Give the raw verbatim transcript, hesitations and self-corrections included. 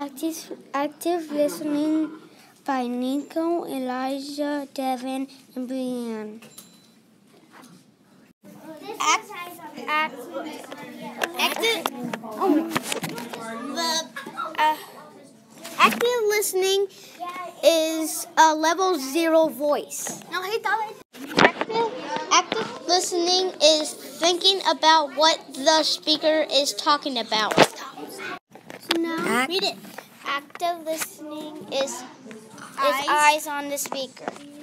Active, active listening by Nico, Elijah, Devin, and Brianne. Act, act, active, oh, the, uh, active listening is a level zero voice. No, hey, active, active listening is thinking about what the speaker is talking about. So now, Act- read it. Active listening is, is eyes on the speaker.